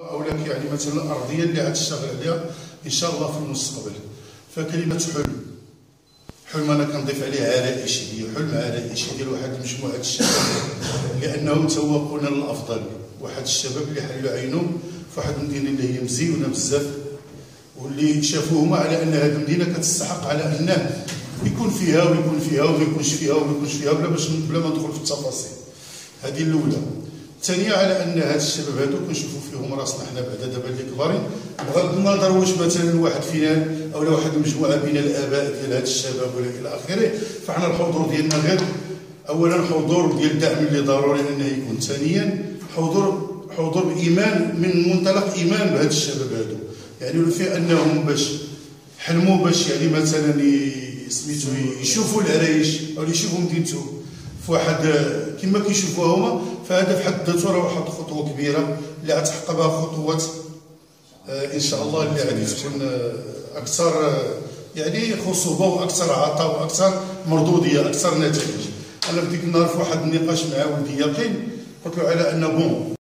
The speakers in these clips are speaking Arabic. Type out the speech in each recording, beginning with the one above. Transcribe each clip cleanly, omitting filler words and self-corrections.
او لك يعني مثلا الارضيه اللي غتشتغل عليها ان شاء الله في المستقبل. فكلمه حلم انا كنضيف عليه عرائشي، هي حلم عرائشي ديال واحد مجموعه الشباب لانهم تسوقونا للافضل. واحد الشباب اللي حلوا عينهم في واحد المدينه اللي هي مزيونه بزاف، واللي شافوهما على ان هذه المدينه كتستحق على انه يكون فيها ويكون فيها وما يكونش فيها وما يكونش فيها بلا ما ندخل في التفاصيل. هذه الاولى. الثانيه على ان هاد الشباب هادو كنشوفوا فيهم راسنا حنا بعدا دابا اللي كبارين، بغض النظر واش مثلا واحد فينا او واحد المجموعه بين الاباء ديال هاد الشباب ولا الى اخره، فحنا الحضور ديالنا غير اولا حضور ديال الدعم اللي ضروري انه يكون، ثانيا حضور بايمان من منطلق ايمان بهاد الشباب هادو، يعني في انهم باش حلموا باش يعني مثلا سميتو يشوفوا العرايش او يشوفوا مدينتهم في واحد كما كيشوفوها هما، فهذا في حد ذاته راه واحد خطوه كبيره اللي غتحقق بها خطوات ان شاء الله اللي غادي تكون اكثر يعني خصوبه واكثر عطاء واكثر مردوديه اكثر نتائج. انا في ديك النهار في واحد النقاش مع ولدي يقين قلت له على ان بون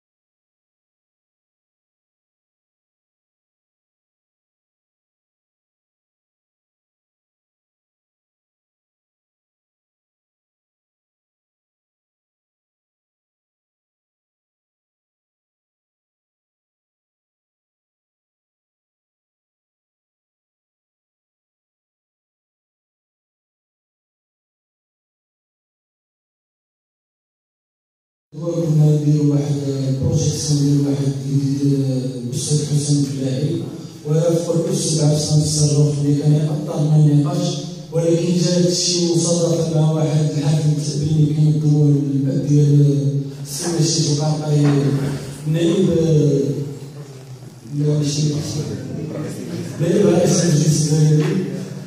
كنا نديرو واحد بروجيكسيون ديال واحد الاستاذ حسن الفلاحي، وفي الاستاذ عبد الصمد الصراف اللي كان يقطعنا النقاش، ولكن جا هذا الشيء مصادفه مع واحد الحفل تبيني كينظموا الباب ديال السي رشيد القعقاعي نائب رئيس المجلس البلدي.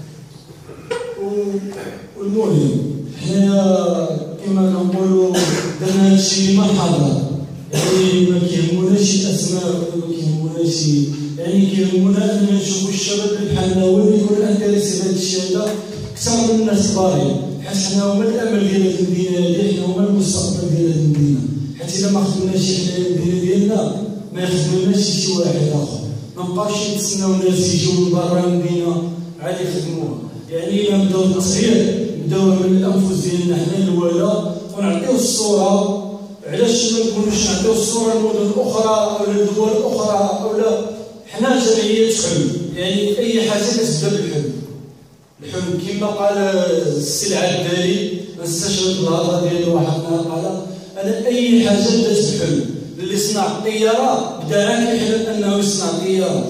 والمهم حنايا كما نقولوا درنا هادشي مرحبا، يعني ما كيهموناش الاسماء ولا ما كيهموناش، يعني كيهمونا ان نشوفوا الشباب اللي بحالنا هو اللي يكون انتريسي بهذا الشيء هذا اكثر من الناس الكبارين، حيت حنا هما الامل ديال هذه المدينه هذه، حنا هما المستقبل ديال هذه المدينه، حيت الا ما خدمناش حنا المدينه ديالنا ما يخدمناش شي واحد اخر، ما نبقاوش نتسناو الناس يجيو من برا المدينه عاد يخدموها. يعني الا نبداو بالتصعيد نبداو من الانفس ديالنا حنا الاولى ونعطيو الصوره، علاش ما نكونوش نعطيو الصوره للمدن الاخرى او للدول الاخرى او لا. حنا جمعيه حلم، يعني اي حاجه كتبدا بالحلم. الحلم كما قال السي العدالي، نستشهد بالهضره ديالو واحد النهار قال انا اي حاجه بدات بحلم. اللي صنع الطياره بدا كيحلم انه يصنع طياره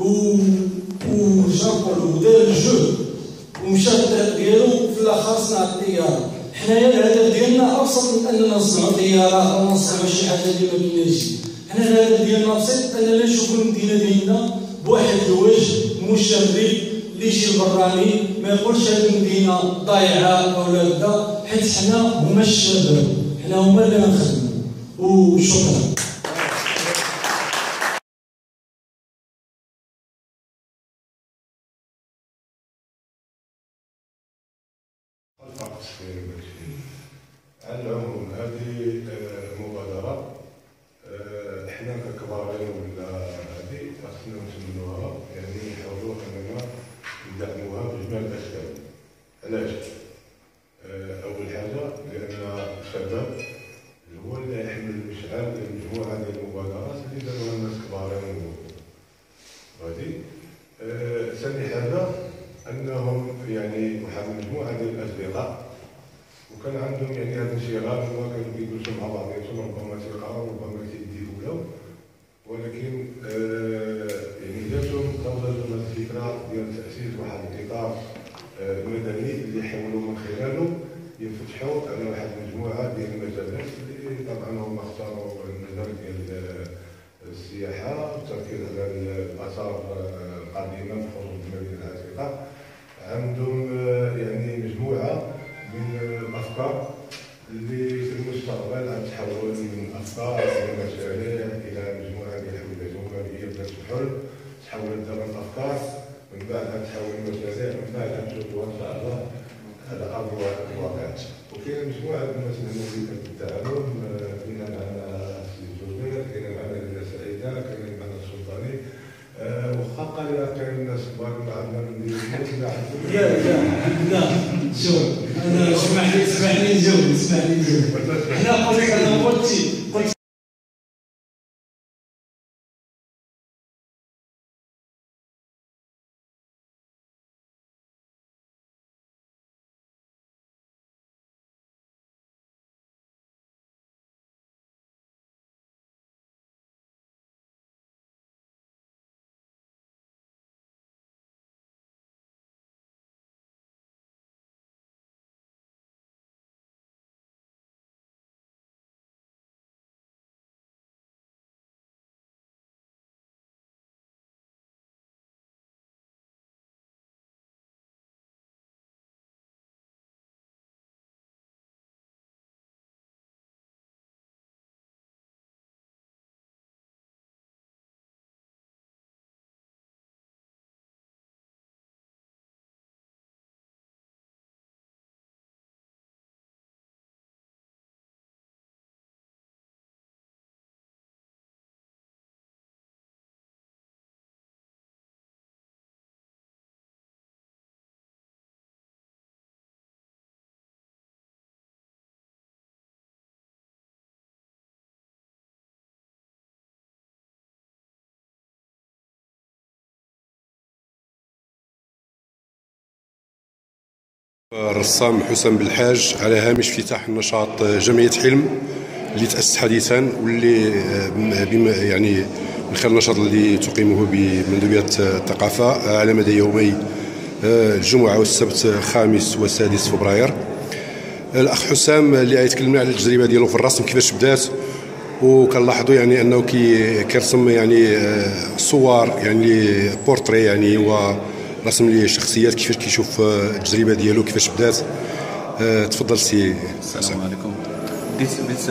وجرب ودار الجهد ومشى الطريق ديالو في الاخر صنع الطياره. حنايا الهدف ديالنا ابسط من اننا نصنعوا طياره او نصنعوا شي حاجه اللي ما كايناش. حنا الهدف ديالنا بسيط، اننا نشوفوا المدينه ديالنا بواحد الوجه مشرف اللي يجي البراني ما يقولش هذه المدينه ضايعه ولا كذا، حيت حنا هما الشباب، حنا هما اللي غنخدموا. وشكرا. على العموم هذه مبادرة احنا ككبارين ولا هذه خاصنا نتمنوها، يعني نحاولوا اننا ندعموها بجميع الاشكال. علاش؟ اول حاجه لان الشباب هو اللي يحمل المشعل للمجموعه ديال المبادرات اللي داروها الناس كبارين وهذه. ثاني حاجه انهم يعني واحد المجموعه ديال الاصدقاء وكان عندهم يعني هذا الانشغال، هما كانوا كيجلسوا مع بعضياتهم، ربما تيقراو ربما تيديفولاو، ولكن يعني جاتهم هذه الفكره ديال تاسيس واحد الاطار مدني اللي يحاولوا من خلاله ينفتحوا على واحد المجموعه ديال المجالات اللي طبعا هما اختاروا المجال ديال السياحه والتركيز على الاثار القديمه بخصوص المدينه العتيقه. عندهم يعني مجموعه من الافكار اللي في المستقبل غتتحول من افكار الى مشاريع الى مجموعه ديال الحملات جمهوريه بدات بحلم، تحولت دابا لافكار، من بعد غتتحول لمشاريع، من بعد غنشوفوها ان شاء الله على ارض الواقع. وكاين مجموعه من الناس هنا اللي كتعاون، كاين معنا السي جوبير، كاين معنا ليلى سعيده، كاين معنا إلا كاين الناس كبار ولا عندنا نديرو لا شوف انا اسمح لي نجاوب حنا قلت الرسام حسام بالحاج على هامش افتتاح نشاط جمعية حلم اللي تأسس حديثا، واللي بما يعني من خلال النشاط اللي تقيمه بمندوبية الثقافة على مدى يومي الجمعة والسبت 5 و6 فبراير. الأخ حسام اللي غيتكلمنا على التجربة ديالو في الرسم كيفاش بدات، وكنلاحظوا يعني انه كيرسم يعني صور يعني بورتري يعني ورسم لشخصيات. كيفاش كيشوف التجربه ديالو كيفاش بدات؟ تفضل سي. السلام عليكم. بديت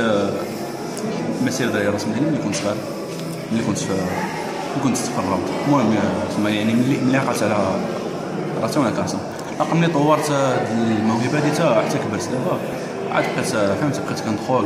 المسيره ديال الرسم ديالي ملي كنت صغير، ملي كنت في الروض. المهم تما يعني ملي عقلت على راسي وانا كنرسم، ملي طورت الموهبه دي حتى كبرت دابا عاد بقيت فهمت، بقيت كندخل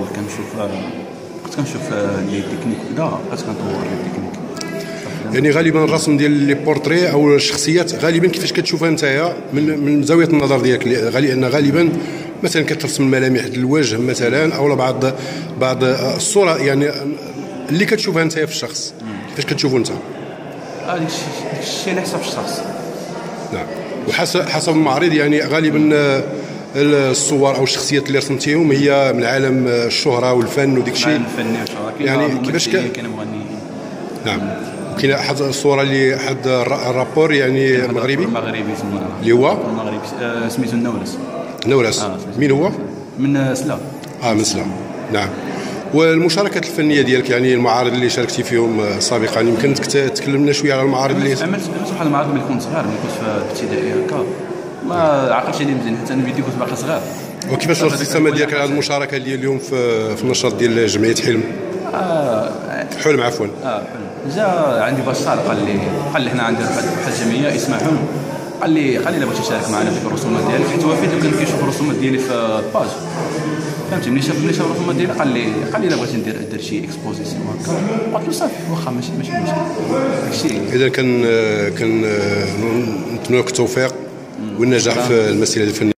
كنشوف لي تكنيك وكذا، بقيت كنطور لي تكنيك. يعني غالبا الرسم ديال لي بورتري او الشخصيات غالبا كيفاش كتشوفها نتايا من زاويه النظر ديالك؟ لان غالبا مثلا كترسم الملامح ديال الوجه مثلا او بعض الصوره يعني اللي كتشوفها نتايا في الشخص، كيفاش كتشوفو انت؟ داك الشيء على حسب الشخص. نعم، وحسب المعرض يعني غالبا الصور او الشخصيات اللي رسمتيهم هي من عالم الشهره والفن وديك الشيء. الفن والشهره يعني كيفاش كاين مغنيين. نعم، كاين واحد الصوره اللي حد الرابور يعني مغربي اللي هو المغربي سميتو نورس. مين هو؟ من سلا. من سلا. نعم. والمشاركات الفنيه ديالك يعني المعارض اللي شاركتي فيهم سابقا، يمكن تكلم لنا شويه على المعارض اللي عملت واحد المعارض ملي كنت صغير، ملي كنت في الابتدائي هكا، ما عقلتش عليه مزيان حتى انا بديت كنت باقي صغير. وكيفاش الاستماع ديالك على المشاركه ديال اليوم في النشاط ديال جمعيه حلم؟ حلم عفوا. حلم. جا عندي بشار قال لي حنا عندنا واحد الجمعيه اسمها حلم، قال لي الا بغيتي تشارك معنا في الرسومات ديالك، حيت هو فين كان كيشوف الرسومات ديالي في الباج، فهمتي. ملي شاف الرسومات ديالي قال لي الا بغيتي ندير شي اكسبوزيسيون هكا، قلت له صافي واخا ماشي مشكل داكشي. اذا كان نتمنى لك التوفيق والنجاح في المسيره الفنيه.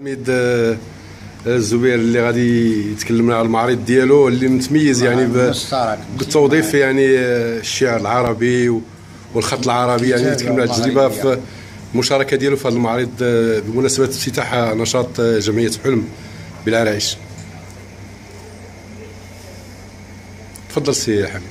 حميد الزبير اللي غادي يتكلم على المعرض ديالو اللي متميز يعني بالتوظيف يعني الشعر العربي والخط العربي، يعني يتكلم على التجربه في المشاركه ديالو في هذا المعرض بمناسبه افتتاح نشاط جمعيه حلم بالعرائش. تفضل سي حميد.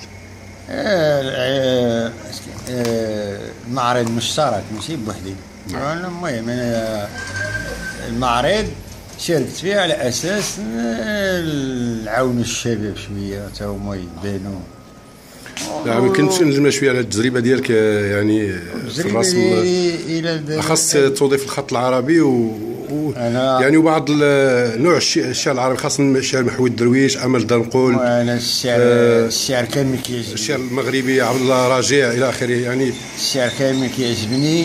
المعرض مشترك ماشي بوحدي. المهم انا المعرض شاركت فيه على اساس نعاونوا الشباب شويه حتى هما يبانوا. نعم، يمكن تنجمنا شويه على التجربه ديالك يعني في الرسم خاص توظيف الخط العربي يعني وبعض نوع الشعر العربي خاصه الشعر محمود درويش، امل دنقول، وانا الشعر كامل كيعجبني، الشعر المغربي عبد الله رجيع الى اخره. يعني الشعر كامل كيعجبني،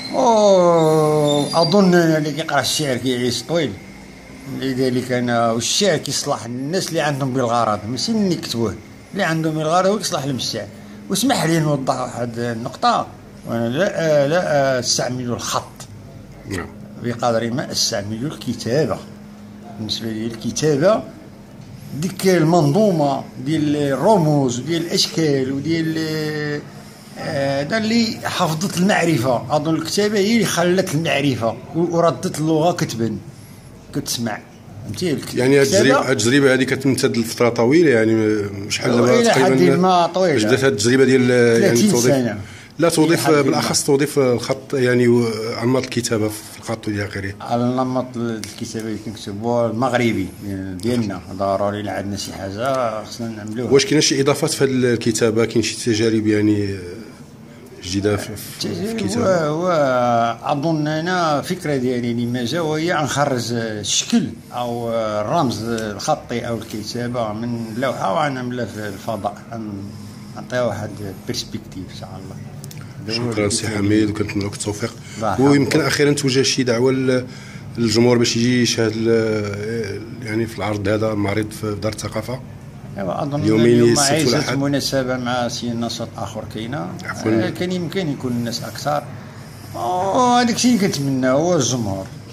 واظن اللي كيقرا الشعر كيعيش طويل، لذلك انا والشعر كيصلح للناس اللي عندهم بالغرض ماشي اللي يكتبوه، اللي عندهم بالغرض هو كيصلح لهم الشعر. واسمح لي نوضح واحد النقطه، وانا لا استعمل الخط بقدر ما استعمل الكتابه. بالنسبه لي الكتابه ديك المنظومه ديال الرموز وديال الاشكال وديال هذا اللي حفظت المعرفه. اظن الكتابه هي اللي خلت المعرفه وردت اللغه كتبان كتسمع. يعني التجربه هذه كتمتد لفتره طويله، يعني شحال دابا تقريبا بدات هذه التجربه ديال يعني 30 سنه. لا توظيف بالاخص توظيف الخط يعني انماط الكتابه في الخط الى اخره. على نمط الكتابه اللي كنكتبوا المغربي ديالنا ضروري لا عندنا شي حاجه خصنا نعملوها. واش كاين شي اضافات في هذه الكتابه؟ كاين شي تجارب يعني جديده في الكتابه؟ واظن انا فكره ديالي لما جا وهي نخرج الشكل او الرمز الخطي او الكتابه من لوحه ونعملها في الفضاء، نعطيها واحد بيرسبكتيف ان شاء الله. شكرا سي حميد وكنتمنى لك التوفيق. ويمكن اخيرا توجه شي دعوه للجمهور باش يجي يشاهد يعني في العرض هذا المعرض في دار الثقافه. اظن اليوم عايزة مناسبه مع شي نشاط اخر كاينه، كان يمكن يكون الناس اكثر، وهذاك الشيء اللي كنتمناه هو الجمهور